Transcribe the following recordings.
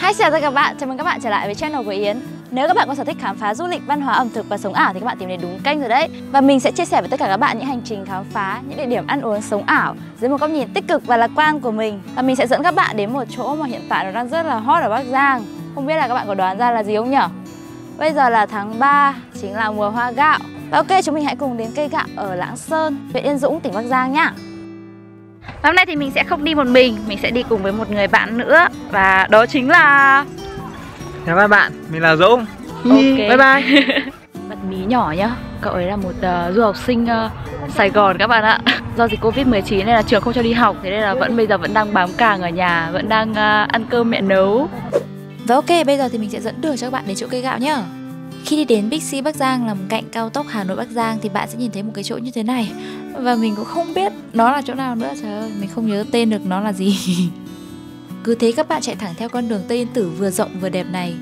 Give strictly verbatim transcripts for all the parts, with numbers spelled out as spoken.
Hi, chào tất cả các bạn, chào mừng các bạn trở lại với channel của Yến. Nếu các bạn có sở thích khám phá du lịch, văn hóa, ẩm thực và sống ảo thì các bạn tìm đến đúng kênh rồi đấy. Và mình sẽ chia sẻ với tất cả các bạn những hành trình khám phá, những địa điểm ăn uống sống ảo dưới một góc nhìn tích cực và lạc quan của mình. Và mình sẽ dẫn các bạn đến một chỗ mà hiện tại nó đang rất là hot ở Bắc Giang. Không biết là các bạn có đoán ra là gì không nhỉ? Bây giờ là tháng ba, chính là mùa hoa gạo. Và ok, chúng mình hãy cùng đến cây gạo ở Lạng Sơn, huyện Yên Dũng, tỉnh Bắc Giang nhá. Và hôm nay thì mình sẽ không đi một mình, mình sẽ đi cùng với một người bạn nữa. Và đó chính là... Chào các bạn, mình là Dũng. Ok, bye bye. Bật mí nhỏ nhá. Cậu ấy là một uh, du học sinh uh, Sài Gòn các bạn ạ. Do dịch Covid mười chín nên là trường không cho đi học, thế nên là vẫn bây giờ vẫn đang bám càng ở nhà, vẫn đang uh, ăn cơm mẹ nấu. Và ok, bây giờ thì mình sẽ dẫn đường cho các bạn đến chỗ cây gạo nhá. Khi đi đến Bixi Bắc Giang nằm cạnh cao tốc Hà Nội Bắc Giang thì bạn sẽ nhìn thấy một cái chỗ như thế này. Và mình cũng không biết nó là chỗ nào nữa, trời ơi, mình không nhớ tên được nó là gì. Cứ thế các bạn chạy thẳng theo con đường Tây Yên Tử vừa rộng vừa đẹp này.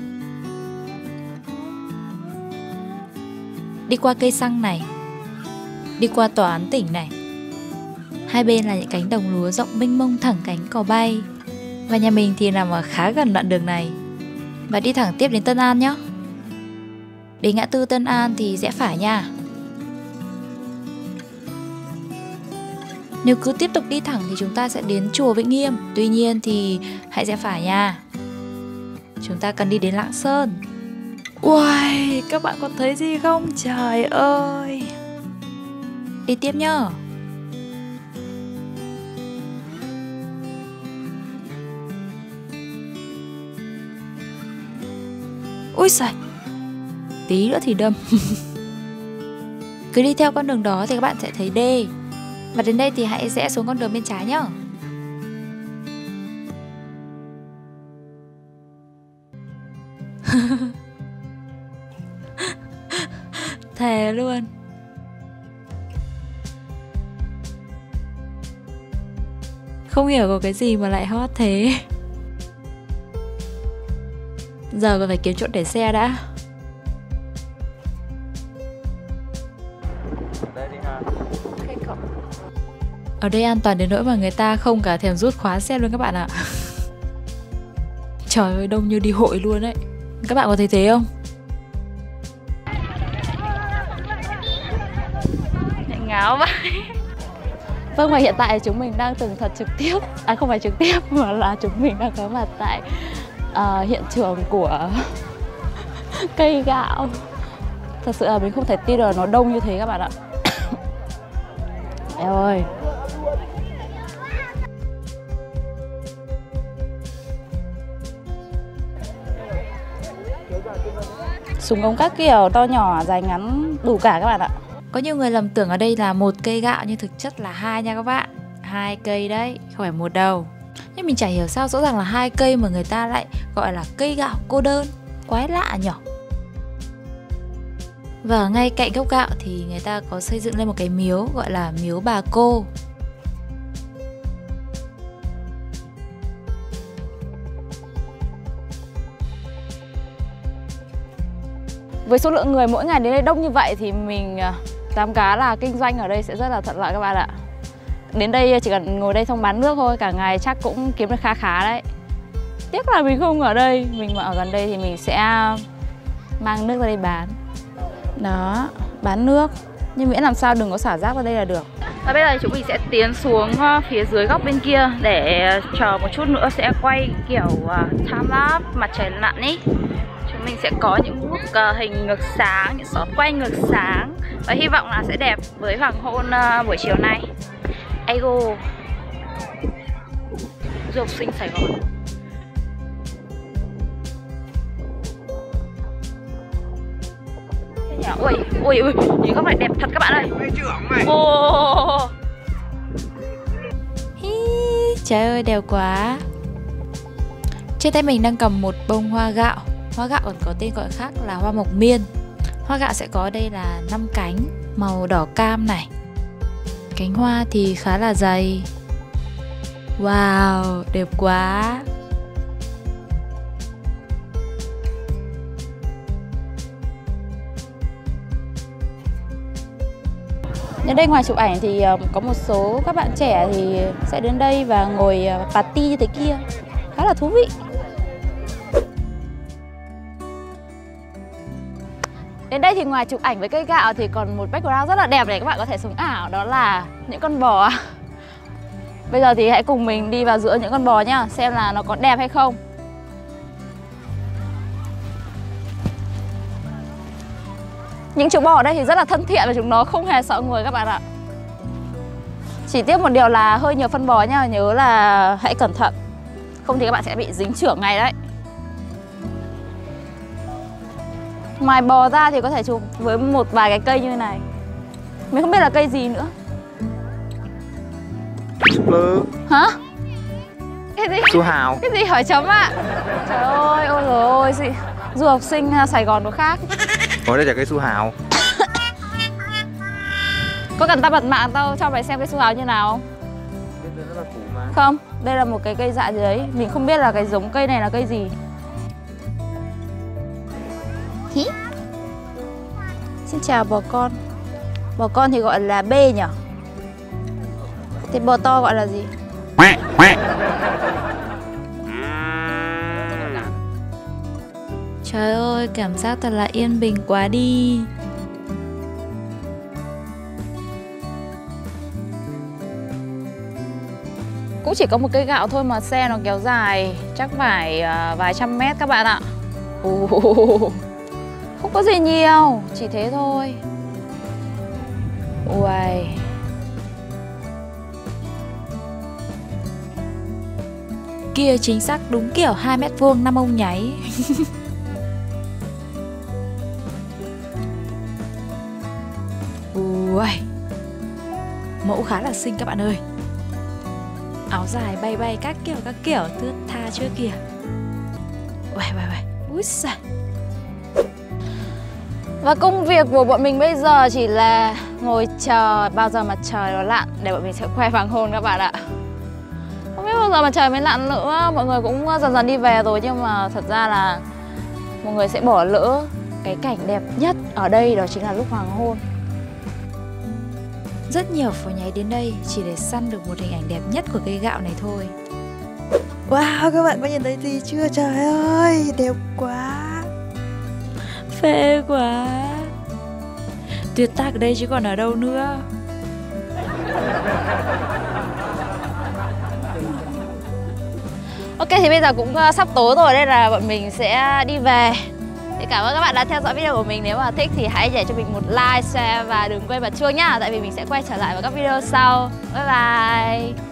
Đi qua cây xăng này, đi qua tòa án tỉnh này. Hai bên là những cánh đồng lúa rộng mênh mông thẳng cánh cò bay. Và nhà mình thì nằm ở khá gần đoạn đường này. Và đi thẳng tiếp đến Tân An nhé. Đến ngã tư Tân An thì rẽ phải nha. Nếu cứ tiếp tục đi thẳng thì chúng ta sẽ đến chùa Vĩnh Nghiêm. Tuy nhiên thì hãy rẽ phải nha. Chúng ta cần đi đến Lạng Sơn. Uầy, các bạn có thấy gì không? Trời ơi. Đi tiếp nhá. Ui giời, tí nữa thì đâm. Cứ đi theo con đường đó thì các bạn sẽ thấy đê. Và đến đây thì hãy rẽ xuống con đường bên trái nhá. Thề luôn. Không hiểu có cái gì mà lại hot thế. Giờ còn phải kiếm chỗ để xe đã. Ở đây an toàn đến nỗi mà người ta không cả thèm rút khóa xe luôn các bạn ạ. Trời ơi, đông như đi hội luôn đấy. Các bạn có thấy thế không? Ngáo vậy. Vâng, và hiện tại chúng mình đang tường thuật trực tiếp. À không phải trực tiếp mà là chúng mình đang có mặt tại uh, hiện trường của cây gạo. Thật sự là mình không thể tin được nó đông như thế các bạn ạ. Eo ơi. Súng ống các kiểu to nhỏ dài ngắn đủ cả các bạn ạ. Có nhiều người lầm tưởng ở đây là một cây gạo nhưng thực chất là hai nha các bạn. Hai cây đấy, không phải một đâu. Nhưng mình chả hiểu sao rõ ràng là hai cây mà người ta lại gọi là cây gạo cô đơn. Quái lạ nhỉ. Và ngay cạnh gốc gạo thì người ta có xây dựng lên một cái miếu gọi là miếu bà cô. Với số lượng người mỗi ngày đến đây đông như vậy thì mình dám cá là kinh doanh ở đây sẽ rất là thuận lợi các bạn ạ. Đến đây chỉ cần ngồi đây xong bán nước thôi, cả ngày chắc cũng kiếm được khá khá đấy. Tiếc là mình không ở đây, mình mà ở gần đây thì mình sẽ mang nước ra đây bán. Đó, bán nước, nhưng miễn làm sao đừng có xả rác vào đây là được. Và bây giờ chúng mình sẽ tiến xuống phía dưới góc bên kia để chờ một chút nữa sẽ quay kiểu time lapse mặt trời lặn ý. Chúng mình sẽ có những bức uh, hình ngược sáng, những shot quay ngược sáng. Và hy vọng là sẽ đẹp với hoàng hôn uh, buổi chiều nay. Ego du học sinh Sài Gòn. Ui, ui, ui, nhìn góc này đẹp thật các bạn ơi. Oh. Hi, trời ơi, đẹp quá. Trên tay mình đang cầm một bông hoa gạo. Hoa gạo còn có tên gọi khác là hoa mộc miên. Hoa gạo sẽ có đây là năm cánh màu đỏ cam này. Cánh hoa thì khá là dày. Wow, đẹp quá. Đến đây ngoài chụp ảnh thì có một số các bạn trẻ thì sẽ đến đây và ngồi party như thế kia, khá là thú vị. Đến đây thì ngoài chụp ảnh với cây gạo thì còn một background rất là đẹp để các bạn có thể sống ảo, đó là những con bò. Bây giờ thì hãy cùng mình đi vào giữa những con bò nhá, xem là nó có đẹp hay không. Những chú bò ở đây thì rất là thân thiện và chúng nó không hề sợ người các bạn ạ. Chỉ tiếc một điều là hơi nhiều phân bò nhá, nhớ là hãy cẩn thận, không thì các bạn sẽ bị dính chưởng ngay đấy. Ngoài bò ra thì có thể chụp với một vài cái cây như này. Mình không biết là cây gì nữa. Lơ. Hả? Cái gì? Su hào. Cái gì hỏi chấm ạ? Trời ơi, ôi dồi ôi, gì? Du học sinh Sài Gòn nó khác. Ở đây là cây su hào. Có cần tao bật mạng tao cho mày xem cái su hào như nào không? Rất là cũ mà. Không, đây là một cái cây dạ gì đấy. Mình không biết là cái giống cây này là cây gì. Hí? Xin chào bò con. Bò con thì gọi là B nhỉ? Thì bò to gọi là gì? Trời ơi, cảm giác thật là yên bình quá đi. Cũng chỉ có một cây gạo thôi mà xe nó kéo dài chắc phải uh, vài trăm mét các bạn ạ. uh, Không có gì nhiều, chỉ thế thôi. Uầy. Kia chính xác đúng kiểu hai mét vuông năm ông nháy. Ui, mẫu khá là xinh các bạn ơi. Áo dài bay bay các kiểu các kiểu, thướt tha chưa kìa. Uầy uầy uầy, úi giời. Và công việc của bọn mình bây giờ chỉ là ngồi chờ bao giờ mặt trời nó lặn để bọn mình sẽ quay hoàng hôn các bạn ạ. Không biết bao giờ mặt trời mới lặn nữa, mọi người cũng dần dần đi về rồi, nhưng mà thật ra là mọi người sẽ bỏ lỡ cái cảnh đẹp nhất ở đây, đó chính là lúc hoàng hôn. Rất nhiều phó nháy đến đây chỉ để săn được một hình ảnh đẹp nhất của cây gạo này thôi. Wow, các bạn có nhìn thấy gì chưa? Trời ơi, đẹp quá. Phê quá. Tuyệt tác ở đây chứ còn ở đâu nữa. Ok, thì bây giờ cũng sắp tối rồi, đây là bọn mình sẽ đi về. Thì cảm ơn các bạn đã theo dõi video của mình. Nếu mà thích thì hãy để cho mình một like, share và đừng quên bật chuông nhá. Tại vì mình sẽ quay trở lại vào các video sau. Bye bye.